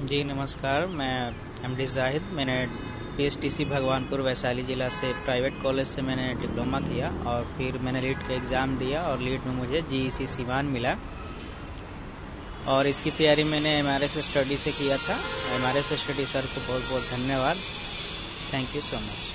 जी नमस्कार, मैं एमडी जाहिद। मैंने पीएसटीसी भगवानपुर वैशाली ज़िला से प्राइवेट कॉलेज से मैंने डिप्लोमा किया और फिर मैंने लीड का एग्ज़ाम दिया और लीड में मुझे जीईसी सीवान मिला और इसकी तैयारी मैंने एमआरएस स्टडी से किया था। एमआरएस स्टडी सर को बहुत बहुत धन्यवाद। Thank you so much.